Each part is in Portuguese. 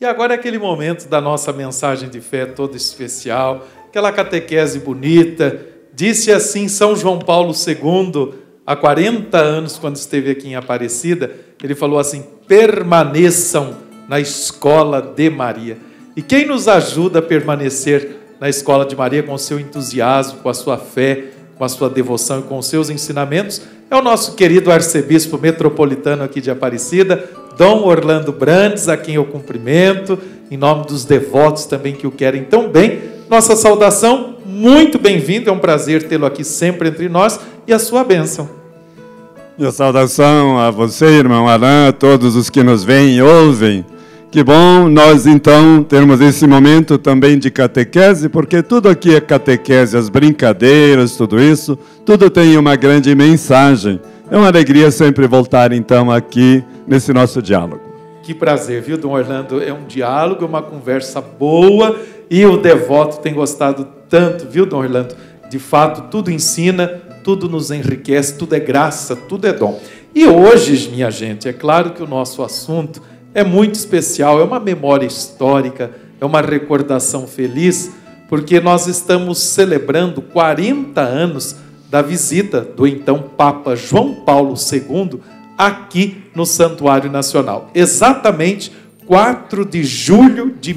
E agora é aquele momento da nossa mensagem de fé toda especial, aquela catequese bonita. Disse assim São João Paulo II, há 40 anos, quando esteve aqui em Aparecida, ele falou assim: permaneçam na escola de Maria. E quem nos ajuda a permanecer na escola de Maria com o seu entusiasmo, com a sua fé, com a sua devoção e com os seus ensinamentos, é o nosso querido arcebispo metropolitano aqui de Aparecida, Dom Orlando Brandes, a quem eu cumprimento, em nome dos devotos também que o querem tão bem. Nossa saudação, muito bem-vindo, é um prazer tê-lo aqui sempre entre nós, e a sua bênção. Minha saudação a você, irmão Alain, a todos os que nos veem e ouvem. Que bom nós, então, termos esse momento também de catequese, porque tudo aqui é catequese, as brincadeiras, tudo isso, tudo tem uma grande mensagem. É uma alegria sempre voltar, então, aqui nesse nosso diálogo. Que prazer, viu, Dom Orlando? É um diálogo, uma conversa boa, e o devoto tem gostado tanto, viu, Dom Orlando? De fato, tudo ensina, tudo nos enriquece, tudo é graça, tudo é dom. E hoje, minha gente, é claro que o nosso assunto é muito especial, é uma memória histórica, é uma recordação feliz, porque nós estamos celebrando 40 anos da visita do então Papa João Paulo II aqui no Santuário Nacional. Exatamente 4 de julho de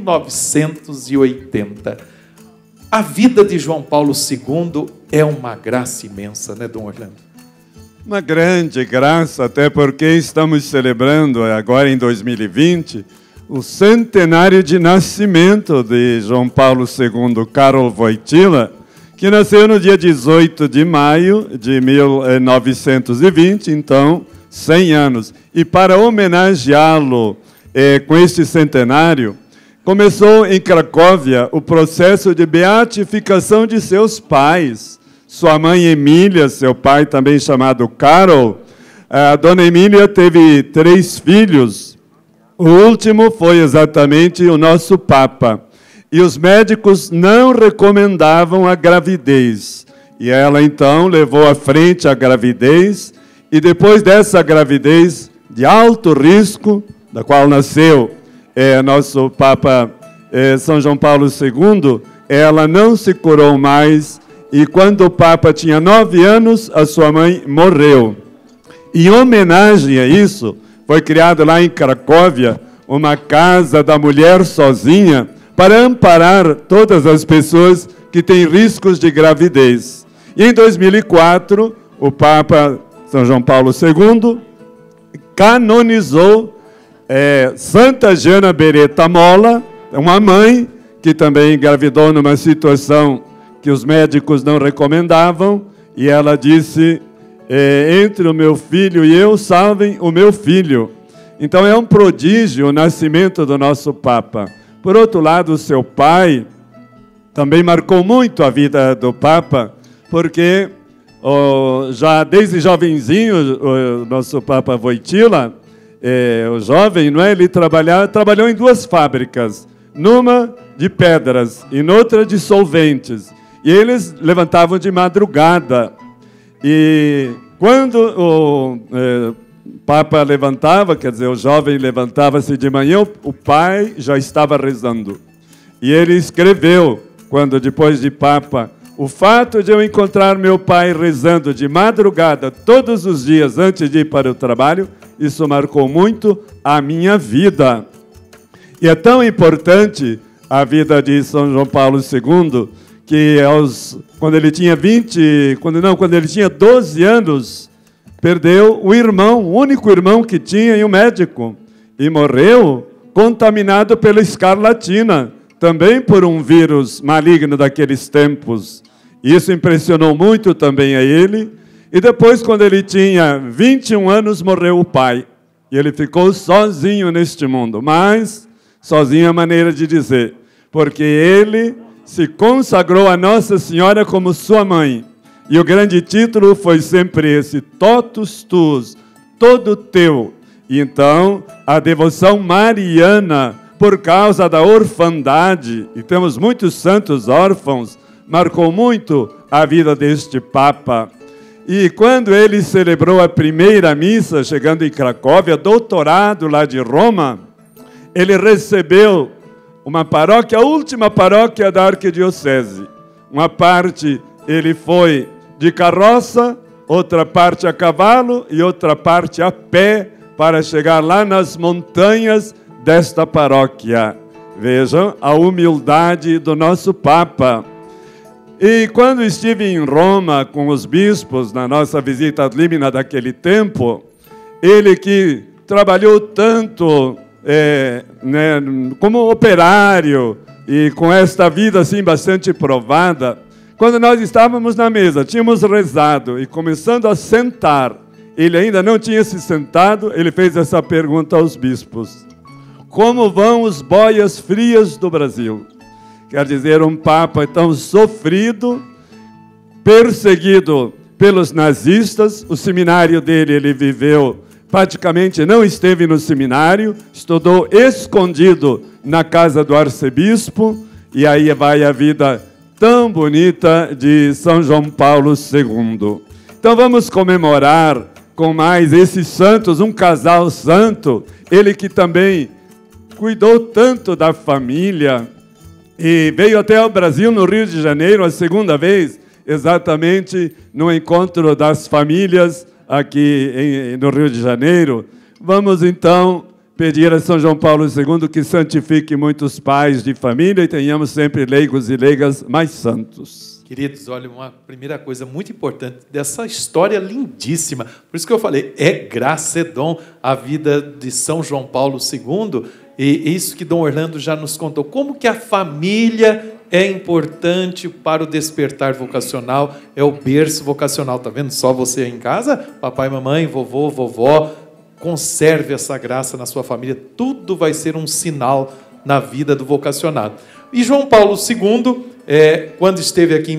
1980. A vida de João Paulo II é uma graça imensa, né, Dom Orlando? Uma grande graça, até porque estamos celebrando agora em 2020 o centenário de nascimento de João Paulo II Karol Wojtyła, que nasceu no dia 18 de maio de 1920, então 100 anos. E para homenageá-lo com este centenário, começou em Cracóvia o processo de beatificação de seus pais. Sua mãe Emília, seu pai também chamado Karol. A dona Emília teve 3 filhos. O último foi exatamente o nosso Papa. E os médicos não recomendavam a gravidez. E ela, então, levou à frente a gravidez. E depois dessa gravidez de alto risco, da qual nasceu nosso Papa São João Paulo II, ela não se curou mais. E quando o Papa tinha 9 anos, a sua mãe morreu. Em homenagem a isso, foi criado lá em Cracóvia uma casa da mulher sozinha para amparar todas as pessoas que têm riscos de gravidez. E em 2004, o Papa São João Paulo II canonizou Santa Jana Beretta Molla, uma mãe que também engravidou numa situação que os médicos não recomendavam, e ela disse, entre o meu filho e eu, salvem o meu filho. Então é um prodígio o nascimento do nosso Papa. Por outro lado, o seu pai também marcou muito a vida do Papa, porque já desde jovenzinho, o nosso Papa Wojtyła, o jovem, não é? Ele trabalhou em 2 fábricas, numa de pedras e noutra de solventes. E eles levantavam de madrugada. E quando o Papa levantava, quer dizer, o jovem levantava-se de manhã, o pai já estava rezando. E ele escreveu, quando depois de Papa, o fato de eu encontrar meu pai rezando de madrugada, todos os dias antes de ir para o trabalho, isso marcou muito a minha vida. E é tão importante a vida de São João Paulo II, que quando ele tinha 12 anos, perdeu o irmão, o único irmão que tinha, e o médico, e morreu contaminado pela escarlatina, também por um vírus maligno daqueles tempos. Isso impressionou muito também a ele, e depois, quando ele tinha 21 anos, morreu o pai, e ele ficou sozinho neste mundo, mas sozinho é a maneira de dizer, porque ele se consagrou a Nossa Senhora como sua mãe. E o grande título foi sempre esse, Totus Tuus, todo teu. E então, a devoção mariana, por causa da orfandade, e temos muitos santos órfãos, marcou muito a vida deste Papa. E quando ele celebrou a primeira missa, chegando em Cracóvia, doutorado lá de Roma, ele recebeu uma paróquia, a última paróquia da arquidiocese. Uma parte ele foi de carroça, outra parte a cavalo e outra parte a pé para chegar lá nas montanhas desta paróquia. Vejam a humildade do nosso Papa. E quando estive em Roma com os bispos, na nossa visita ad limina daquele tempo, ele que trabalhou tanto como operário e com esta vida assim bastante provada, quando nós estávamos na mesa, tínhamos rezado e começando a sentar, ele ainda não tinha se sentado, ele fez essa pergunta aos bispos: como vão os boias frias do Brasil? Quer dizer, um Papa tão sofrido, perseguido pelos nazistas. O seminário dele, ele viveu, praticamente não esteve no seminário, estudou escondido na casa do arcebispo, e aí vai a vida tão bonita de São João Paulo II. Então vamos comemorar com mais esses santos, um casal santo, ele que também cuidou tanto da família, e veio até o Brasil, no Rio de Janeiro, a segunda vez, exatamente no encontro das famílias aqui no Rio de Janeiro. Vamos então pedir a São João Paulo II que santifique muitos pais de família e tenhamos sempre leigos e leigas mais santos. Queridos, olha, uma primeira coisa muito importante dessa história lindíssima, por isso que eu falei, é graça, é dom, a vida de São João Paulo II, e isso que Dom Orlando já nos contou, como que a família é importante para o despertar vocacional, é o berço vocacional, tá vendo? Só você aí em casa, papai, mamãe, vovô, vovó, conserve essa graça na sua família, tudo vai ser um sinal na vida do vocacionado. E João Paulo II, quando esteve aqui em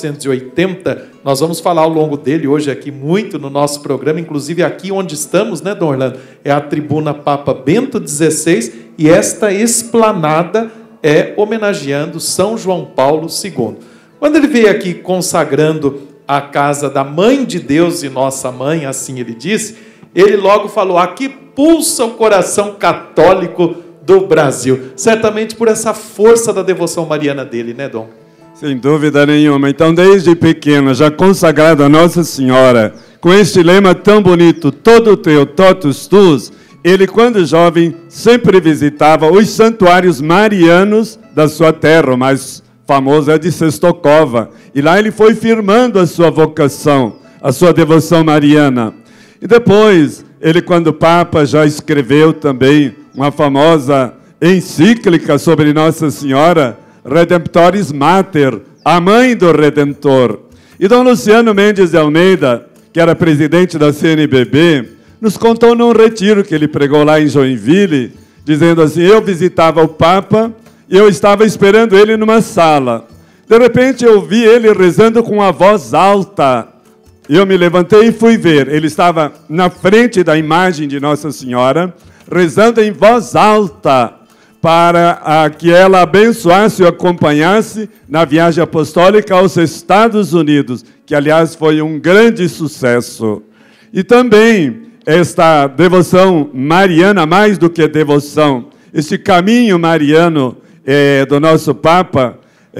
1980, nós vamos falar ao longo dele hoje aqui muito no nosso programa, inclusive aqui onde estamos, né, Dom Orlando? É a tribuna Papa Bento XVI e esta esplanada é homenageando São João Paulo II. Quando ele veio aqui consagrando a casa da Mãe de Deus e Nossa Mãe, assim ele disse, ele logo falou, aqui pulsa o coração católico do Brasil, certamente por essa força da devoção mariana dele, né, Dom? Sem dúvida nenhuma. Então, desde pequeno, já consagrado a Nossa Senhora, com este lema tão bonito, todo teu, totus tuus, ele, quando jovem, sempre visitava os santuários marianos da sua terra, o mais famoso é de Czestochowa, e lá ele foi firmando a sua vocação, a sua devoção mariana. E depois, ele, quando Papa, já escreveu também uma famosa encíclica sobre Nossa Senhora, Redemptoris Mater, a mãe do Redentor. E Dom Luciano Mendes de Almeida, que era presidente da CNBB, nos contou num retiro que ele pregou lá em Joinville, dizendo assim, eu visitava o Papa e eu estava esperando ele numa sala. De repente eu vi ele rezando com a voz alta. Eu me levantei e fui ver. Ele estava na frente da imagem de Nossa Senhora, rezando em voz alta, para que ela abençoasse e acompanhasse na viagem apostólica aos Estados Unidos, que, aliás, foi um grande sucesso. E também esta devoção mariana, mais do que devoção, este caminho mariano do nosso Papa,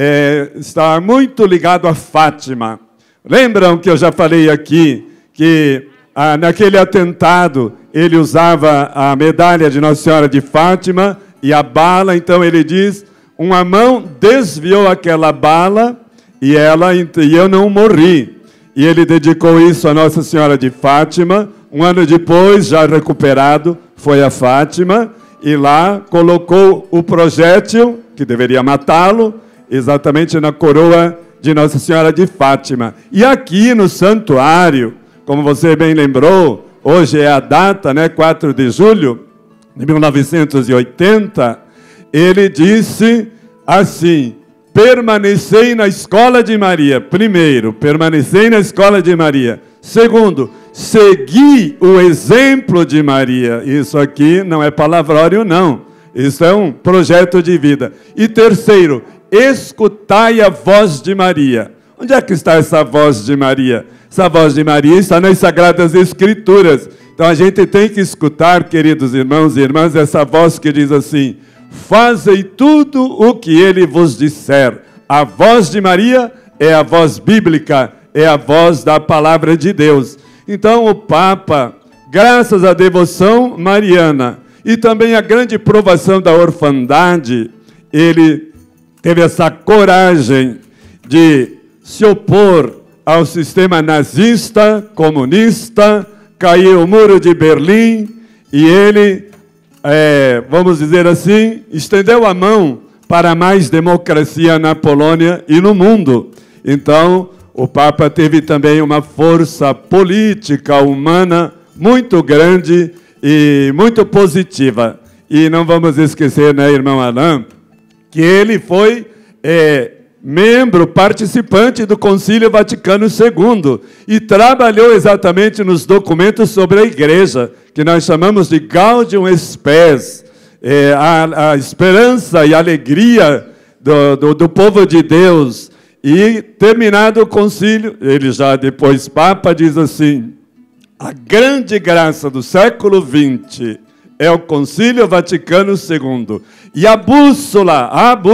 está muito ligado a Fátima. Lembram que eu já falei aqui que naquele atentado ele usava a medalha de Nossa Senhora de Fátima e a bala, então ele diz, uma mão desviou aquela bala e eu não morri. E ele dedicou isso a Nossa Senhora de Fátima. Um ano depois, já recuperado, foi a Fátima e lá colocou o projétil, que deveria matá-lo, exatamente na coroa de Nossa Senhora de Fátima. E aqui no santuário, como você bem lembrou, hoje é a data, né, 4 de julho de 1980, ele disse assim, permanecei na escola de Maria. Primeiro, permanecei na escola de Maria. Segundo, segui o exemplo de Maria. Isso aqui não é palavrório, não. Isso é um projeto de vida. E terceiro, escutai a voz de Maria. Onde é que está essa voz de Maria? Essa voz de Maria está nas Sagradas Escrituras. Então, Então a gente tem que escutar, queridos irmãos e irmãs, essa voz que diz assim: fazei tudo o que ele vos disser. A voz de Maria é a voz bíblica, é a voz da palavra de Deus. Então o Papa, graças à devoção mariana e também à grande provação da orfandade, ele teve essa coragem de se opor ao sistema nazista, comunista. Caiu o muro de Berlim e ele, vamos dizer assim, estendeu a mão para mais democracia na Polônia e no mundo. Então, o Papa teve também uma força política, humana, muito grande e muito positiva. E não vamos esquecer, né, irmão Alain, que ele foi membro, participante do Concílio Vaticano II e trabalhou exatamente nos documentos sobre a Igreja, que nós chamamos de Gaudium et Spes, a esperança e a alegria do povo de Deus. E terminado o concílio, ele já depois Papa diz assim: a grande graça do século XX é o Concílio Vaticano II, e a bússola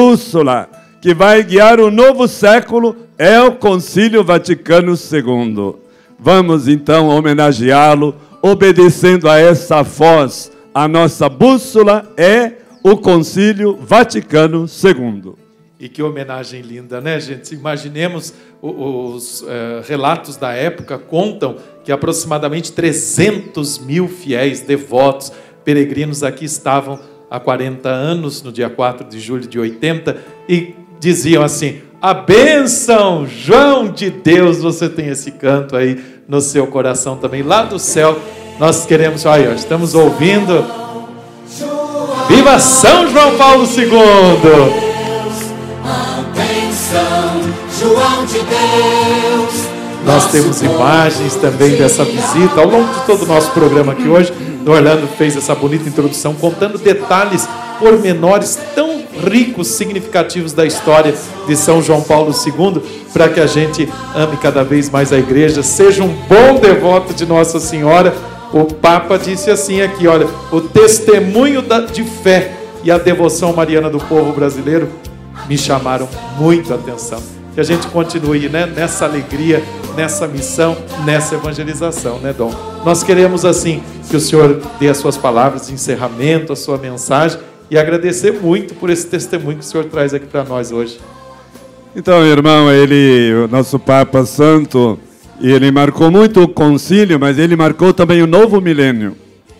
que vai guiar o novo século é o Concílio Vaticano II. Vamos então homenageá-lo, obedecendo a essa voz. A nossa bússola é o Concílio Vaticano II. E que homenagem linda, né, gente? Imaginemos, os relatos da época contam que aproximadamente 300 mil fiéis, devotos, peregrinos aqui estavam há 40 anos, no dia 4 de julho de 80, e diziam assim: a bênção, João de Deus. Você tem esse canto aí no seu coração também, lá do céu. Nós queremos, olha, estamos ouvindo. Viva São João Paulo II! A bênção, João de Deus. Nós temos imagens também dessa visita ao longo de todo o nosso programa aqui hoje. O Orlando fez essa bonita introdução contando detalhes pormenores tão ricos, significativos da história de São João Paulo II, para que a gente ame cada vez mais a igreja, seja um bom devoto de Nossa Senhora. O Papa disse assim aqui, olha, o testemunho de fé e a devoção mariana do povo brasileiro me chamaram muito a atenção. Que a gente continue, né, nessa alegria, nessa missão, nessa evangelização, né, Dom? Nós queremos, assim, que o Senhor dê as suas palavras de encerramento, a sua mensagem, e agradecer muito por esse testemunho que o Senhor traz aqui para nós hoje. Então, irmão, o nosso Papa Santo, ele marcou muito o concílio, mas ele marcou também o novo milênio.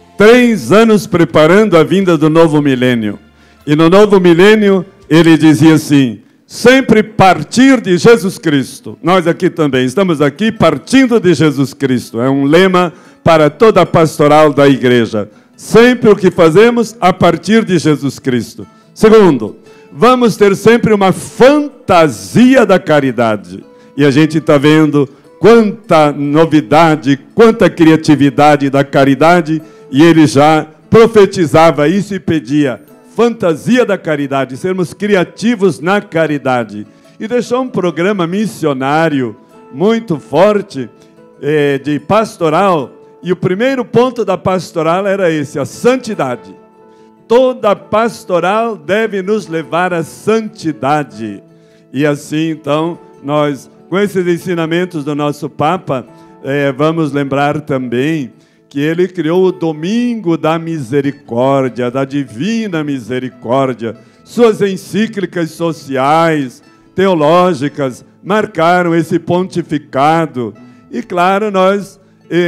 3 anos preparando a vinda do novo milênio. E no novo milênio, ele dizia assim: sempre partir de Jesus Cristo. Nós aqui também estamos aqui partindo de Jesus Cristo. É um lema para toda a pastoral da igreja. Sempre o que fazemos a partir de Jesus Cristo. Segundo, vamos ter sempre uma fantasia da caridade. E a gente está vendo quanta novidade, quanta criatividade da caridade. E ele já profetizava isso e pedia fantasia da caridade, sermos criativos na caridade. E deixou um programa missionário muito forte, de pastoral. E o primeiro ponto da pastoral era esse, a santidade. Toda pastoral deve nos levar à santidade. E assim, então, nós, com esses ensinamentos do nosso Papa, vamos lembrar também que ele criou o Domingo da Misericórdia, da Divina Misericórdia. Suas encíclicas sociais, teológicas, marcaram esse pontificado. E, claro, nós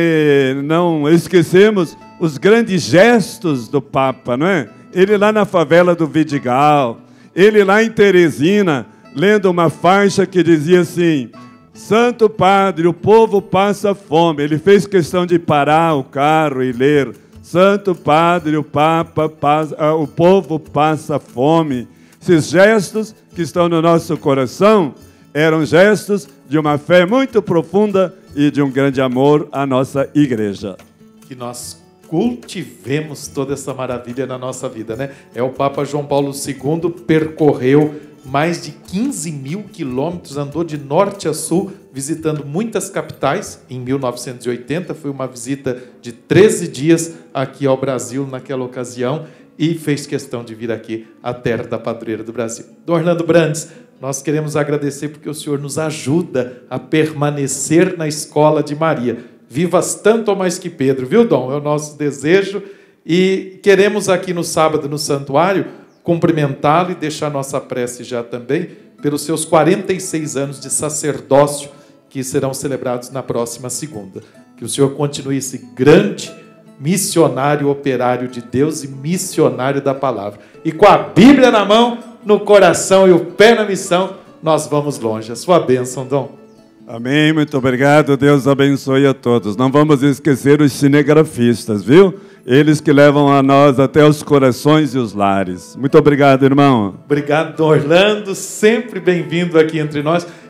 não esquecemos os grandes gestos do Papa, não é? Ele lá na favela do Vidigal, ele lá em Teresina, lendo uma faixa que dizia assim: Santo Padre, o povo passa fome. Ele fez questão de parar o carro e ler: Santo Padre, o povo passa fome. Esses gestos que estão no nosso coração eram gestos de uma fé muito profunda e de um grande amor à nossa igreja. Que nós cultivemos toda essa maravilha na nossa vida, né? O Papa João Paulo II percorreu mais de 15 mil quilômetros, andou de norte a sul, visitando muitas capitais. Em 1980 foi uma visita de 13 dias aqui ao Brasil naquela ocasião e fez questão de vir aqui à terra da padroeira do Brasil. Dom Orlando Brandes, nós queremos agradecer porque o senhor nos ajuda a permanecer na escola de Maria. Vivas tanto ou mais que Pedro, viu, Dom? É o nosso desejo. E queremos aqui no sábado, no santuário, cumprimentá-lo e deixar nossa prece já também pelos seus 46 anos de sacerdócio que serão celebrados na próxima segunda. Que o senhor continue esse grande missionário operário de Deus e missionário da palavra. E com a Bíblia na mão, no coração e o pé na missão, nós vamos longe. A sua bênção, Dom. Amém, muito obrigado. Deus abençoe a todos. Não vamos esquecer os cinegrafistas, viu? Eles que levam a nós até os corações e os lares. Muito obrigado, irmão. Obrigado, Dom Orlando. Sempre bem-vindo aqui entre nós.